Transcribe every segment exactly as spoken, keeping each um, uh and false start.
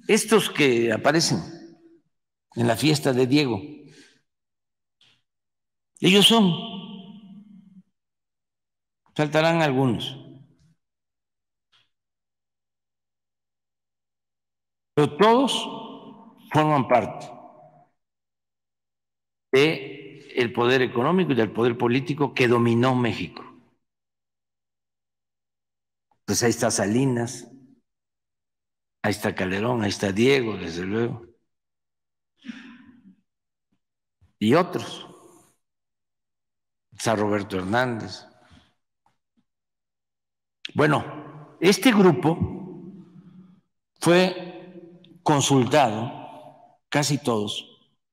Estos que aparecen en la fiesta de Diego, ellos son, faltarán algunos, pero todos forman parte del poder económico y del poder político que dominó México. Pues ahí está Salinas, ahí está Calderón, ahí está Diego, desde luego, y otros, está Roberto Hernández. Bueno, este grupo fue consultado, casi todos,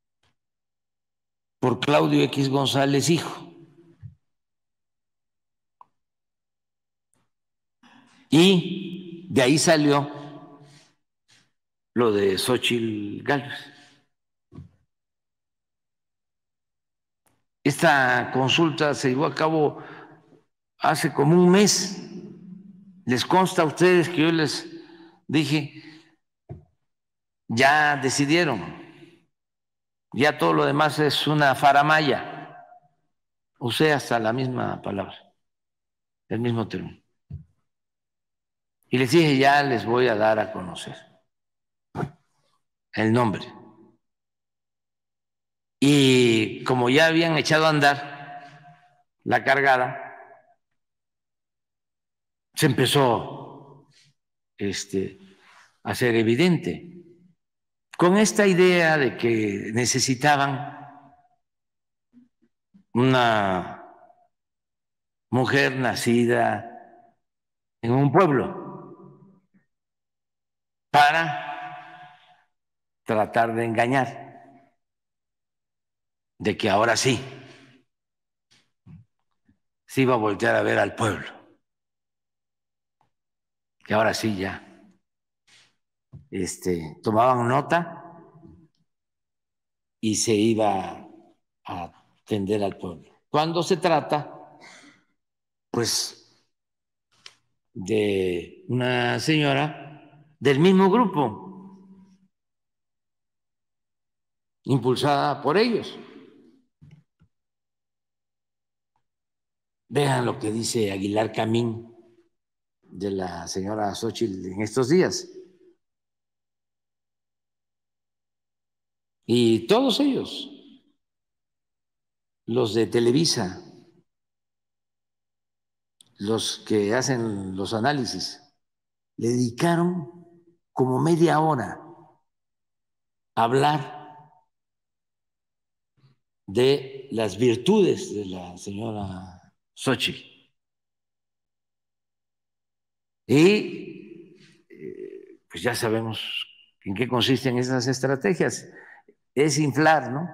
por Claudio X González, hijo. Y de ahí salió lo de Xóchitl Gálvez. Esta consulta se llevó a cabo hace como un mes. Les consta a ustedes que yo les dije, ya decidieron, ya todo lo demás es una faramaya. Usé hasta la misma palabra, el mismo término. Y les dije, ya les voy a dar a conocer el nombre. Y como ya habían echado a andar la cargada, se empezó este, a ser evidente, con esta idea de que necesitaban una mujer nacida en un pueblo para tratar de engañar, de que ahora sí se iba a voltear a ver al pueblo, que ahora sí ya este, tomaban nota y se iba a atender al pueblo. Cuando se trata, pues, de una señora del mismo grupo, impulsada por ellos. Vean lo que dice Aguilar Camín de la señora Xóchitl en estos días. Y todos ellos, los de Televisa, los que hacen los análisis, le dedicaron como media hora a hablar de las virtudes de la señora Xóchitl. Y eh, pues ya sabemos en qué consisten esas estrategias. Es inflar, ¿no?,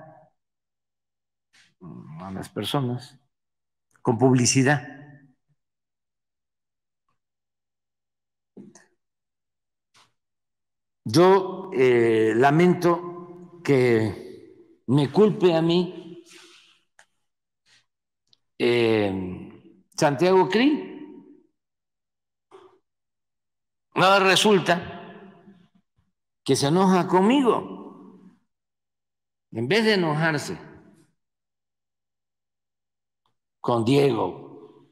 a las personas con publicidad. Yo eh, lamento que me culpe a mí eh, Santiago Krill. No, resulta que se enoja conmigo en vez de enojarse con Diego,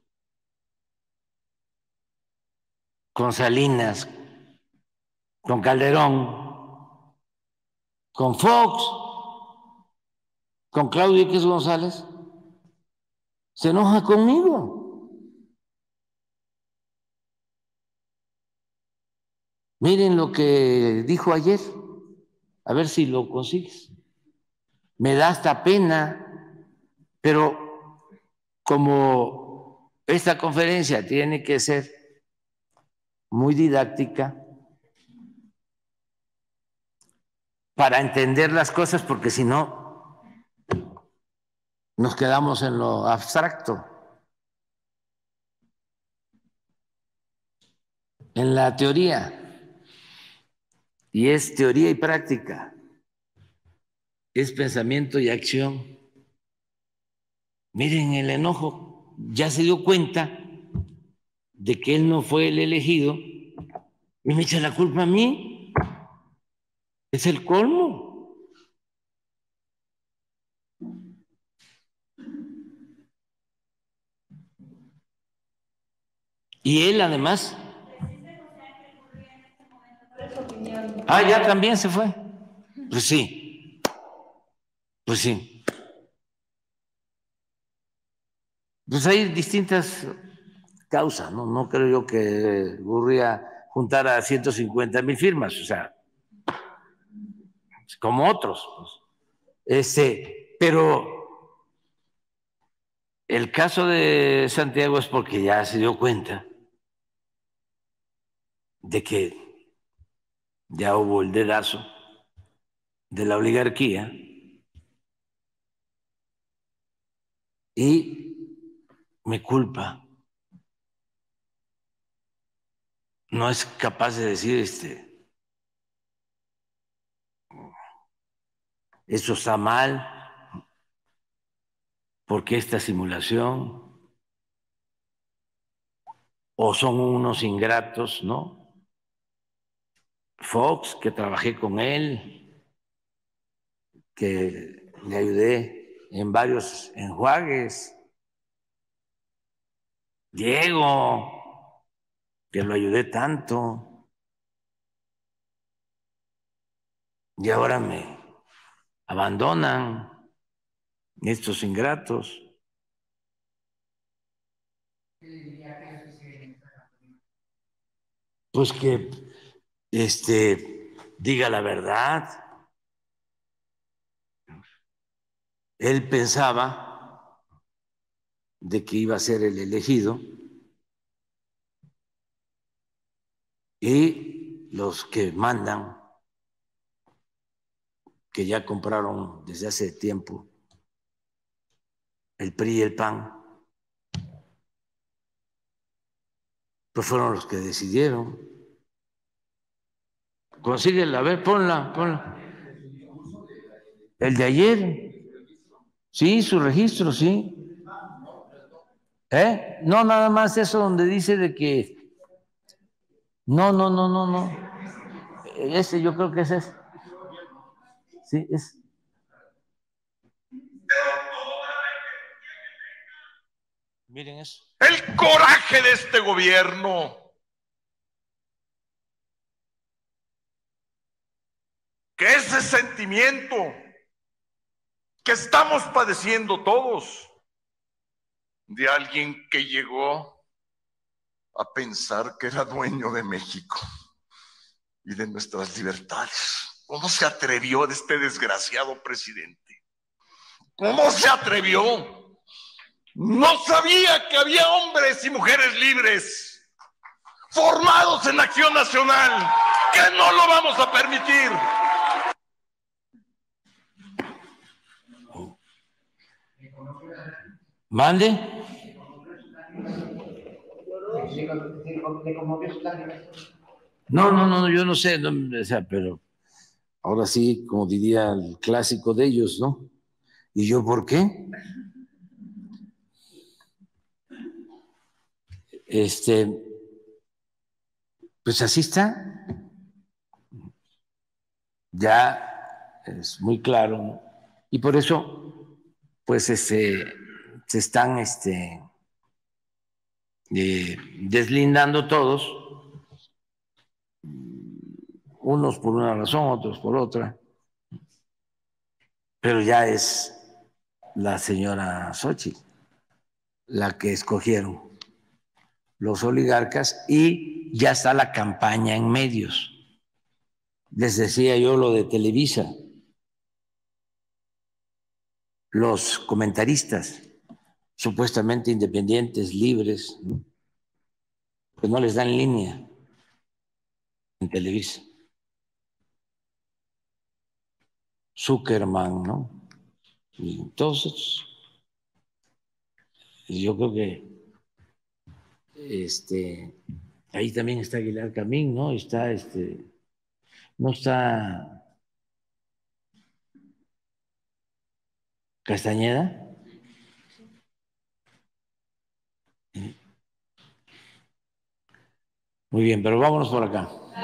con Salinas, con Calderón, con Fox, con Claudio X González, se enoja conmigo. Miren lo que dijo ayer, a ver si lo consigues. Me da hasta pena, pero como esta conferencia tiene que ser muy didáctica para entender las cosas, porque si no nos quedamos en lo abstracto, en la teoría, y es teoría y práctica, es pensamiento y acción. Miren el enojo, ya se dio cuenta de que él no fue el elegido y me echa la culpa a mí. Es el colmo. Y él además... Ah, ya también se fue. Pues sí, pues sí. Pues hay distintas causas, ¿no? No creo yo que Gurría juntara ciento cincuenta mil firmas, o sea, como otros. Pues. Este, pero el caso de Santiago es porque ya se dio cuenta de que ya hubo el dedazo de la oligarquía y me culpa. No es capaz de decir, este, eso está mal, porque esta simulación, o son unos ingratos, ¿no? Fox, que trabajé con él, que le ayudé en varios enjuagues, Diego, que lo ayudé tanto, y ahora me abandonan estos ingratos. Pues que este, diga la verdad. Él pensaba de que iba a ser el elegido y los que mandan, que ya compraron desde hace tiempo el P R I y el P A N, pues fueron los que decidieron. Consíguela, a ver, ponla, ponla. El de ayer, sí, su registro, sí. ¿Eh? No, nada más eso donde dice de que... No, no, no, no, no. Ese, yo creo que ese es. Sí, es. Miren eso. El coraje de este gobierno, que ese sentimiento que estamos padeciendo todos, de alguien que llegó a pensar que era dueño de México y de nuestras libertades. ¿Cómo se atrevió de este desgraciado presidente? ¿Cómo se atrevió? No sabía que había hombres y mujeres libres, formados en Acción Nacional, que no lo vamos a permitir. Mande. No, no, no, yo no sé, no, o sea, pero ahora sí, como diría el clásico de ellos, ¿no? ¿Y yo por qué? Este, pues así está. Ya es muy claro, ¿no? Y por eso, pues, este, se están este, eh, deslindando todos, unos por una razón, otros por otra, pero ya es la señora Xochitl la que escogieron los oligarcas y ya está la campaña en medios. Les decía yo lo de Televisa, los comentaristas supuestamente independientes, libres, ¿no? Que no les dan línea en Televisa. Zuckerman, ¿no? Y entonces, yo creo que este, ahí también está Aguilar Camín, ¿no? Está este, no está Castañeda. Muy bien, pero vámonos por acá.